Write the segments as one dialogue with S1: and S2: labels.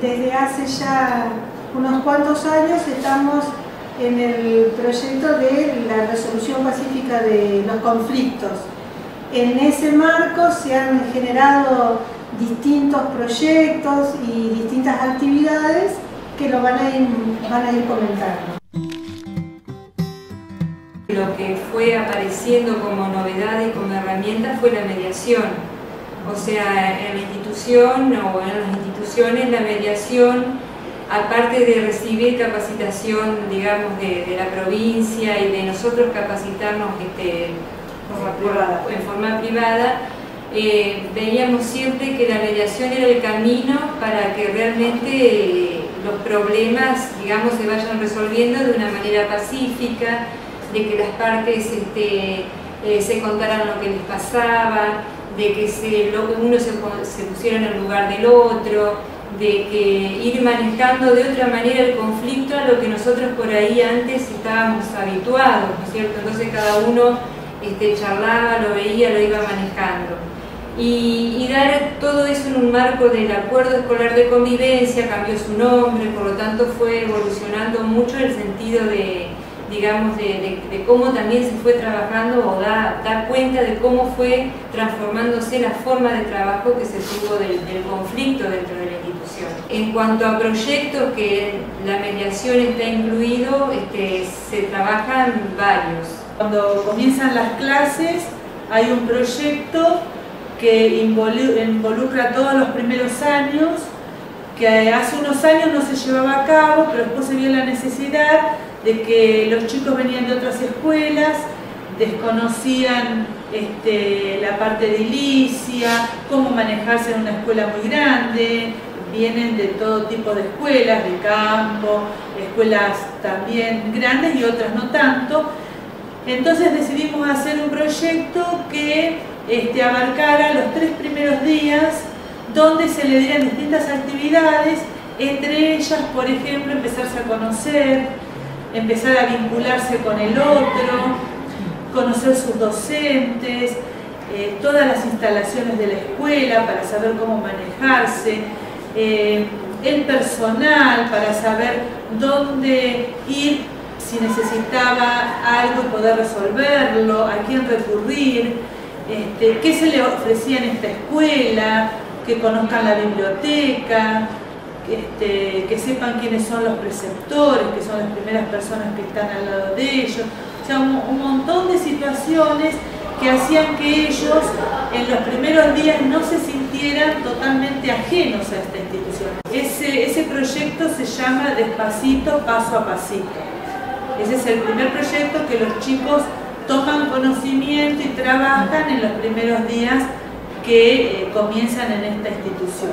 S1: desde hace ya unos cuantos años estamos en el proyecto de la resolución pacífica de los conflictos. En ese marco se han generado distintos proyectos y distintas actividades que lo van a ir comentando.
S2: Lo que fue apareciendo como novedad y como herramienta fue la mediación. O sea, en la institución o en las instituciones la mediación, aparte de recibir capacitación, digamos, de la provincia y de nosotros capacitarnos en forma privada, veíamos siempre que la mediación era el camino para que realmente los problemas, digamos, se vayan resolviendo de una manera pacífica, de que las partes se contaran lo que les pasaba, de que uno se pusiera en el lugar del otro, de que ir manejando de otra manera el conflicto a lo que nosotros por ahí antes estábamos habituados, ¿no es cierto? Entonces cada uno charlaba, lo veía, lo iba manejando. Y dar todo eso en un marco del acuerdo escolar de convivencia, cambió su nombre, por lo tanto fue evolucionando mucho el sentido de, digamos, de cómo también se fue trabajando o da cuenta de cómo fue transformándose la forma de trabajo que se tuvo del conflicto dentro de la institución. En cuanto a proyectos que la mediación está incluido, se trabajan varios.
S3: Cuando comienzan las clases hay un proyecto que involucra todos los primeros años, que hace unos años no se llevaba a cabo, pero después se vio la necesidad de que los chicos venían de otras escuelas, desconocían la parte edilicia, cómo manejarse en una escuela muy grande, vienen de todo tipo de escuelas, de campo, escuelas también grandes y otras no tanto. Entonces decidimos hacer un proyecto que abarcara los 3 primeros días, donde se le dieran distintas actividades, entre ellas, por ejemplo, empezarse a conocer, empezar a vincularse con el otro, conocer sus docentes, todas las instalaciones de la escuela para saber cómo manejarse, el personal para saber dónde ir si necesitaba algo y poder resolverlo, a quién recurrir, qué se le ofrecía en esta escuela, que conozcan la biblioteca, que sepan quiénes son los preceptores, que son las primeras personas que están al lado de ellos. O sea, un montón de situaciones que hacían que ellos en los primeros días no se sintieran totalmente ajenos a esta institución. Ese proyecto se llama Despacito, Paso a Pasito. Ese es el primer proyecto que los chicos toman conocimiento y trabajan en los primeros días que comienzan en esta institución.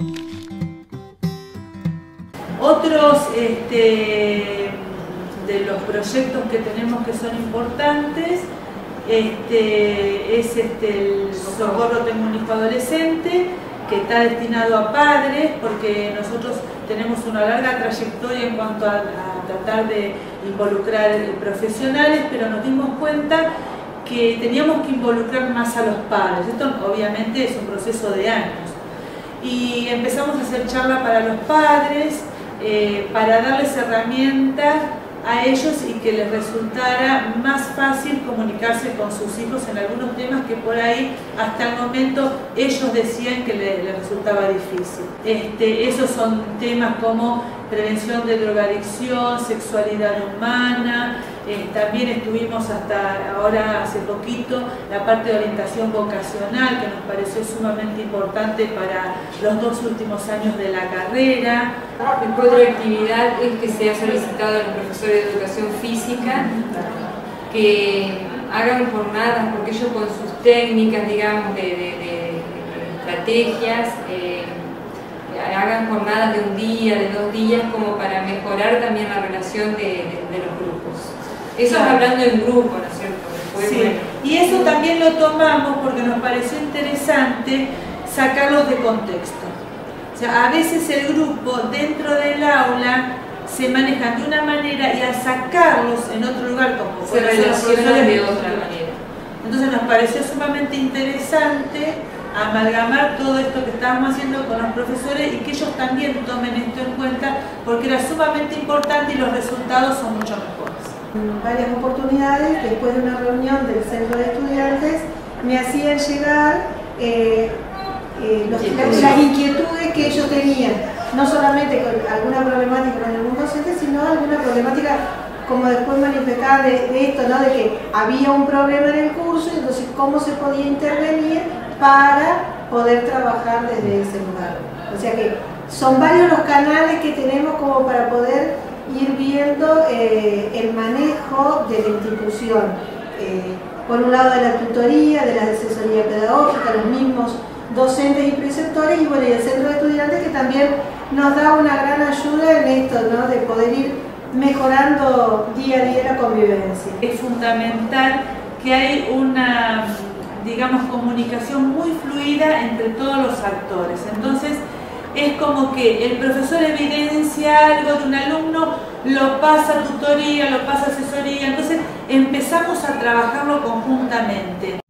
S3: Otros de los proyectos que tenemos que son importantes es el Socorro Tengo un Hijo Adolescente, que está destinado a padres, porque nosotros tenemos una larga trayectoria en cuanto a tratar de involucrar profesionales, pero nos dimos cuenta que teníamos que involucrar más a los padres. Esto obviamente es un proceso de años. Y empezamos a hacer charla para los padres, para darles herramientas a ellos y que les resultara más fácil comunicarse con sus hijos en algunos temas que por ahí hasta el momento ellos decían que les resultaba difícil. Esos son temas como prevención de drogadicción, sexualidad humana, también estuvimos hasta ahora hace poquito la parte de orientación vocacional, que nos pareció sumamente importante para los 2 últimos años de la carrera.
S2: Otra actividad es que se ha solicitado a los profesores de educación física que hagan jornadas, porque ellos con sus técnicas, digamos, de estrategias, hagan jornadas de 1 día, de 2 días, como para mejorar también la relación de los grupos. Eso es hablando en grupo, ¿no es cierto? Después,
S3: sí.
S2: Bueno.
S3: Y eso también lo tomamos porque nos pareció interesante sacarlos de contexto. O sea, a veces el grupo dentro del aula se manejan de una manera y al sacarlos en otro lugar, como
S2: se relacionan de otra manera.
S3: Entonces nos pareció sumamente interesante amalgamar todo esto que estábamos haciendo con los profesores y que ellos también tomen esto en cuenta, porque era sumamente importante y los resultados son mucho mejores.
S1: En varias oportunidades, después de una reunión del centro de estudiantes, me hacían llegar las inquietudes que ellos tenían, no solamente con alguna problemática con algún docente, sino alguna problemática, como después manifestaba, de esto, ¿no? De que había un problema en el curso y entonces cómo se podía intervenir para poder trabajar desde ese lugar. O sea que son varios los canales que tenemos como para poder ir viendo el manejo de la institución. Por un lado de la tutoría, de la asesoría pedagógica, los mismos docentes y preceptores, y bueno, y el centro de estudiantes, que también nos da una gran ayuda en esto, ¿no? De poder ir mejorando día a día la convivencia.
S3: Es fundamental que hay una, digamos, comunicación muy fluida entre todos los actores. Entonces, es como que el profesor evidencia algo de un alumno, lo pasa a tutoría, lo pasa a asesoría, entonces empezamos a trabajarlo conjuntamente.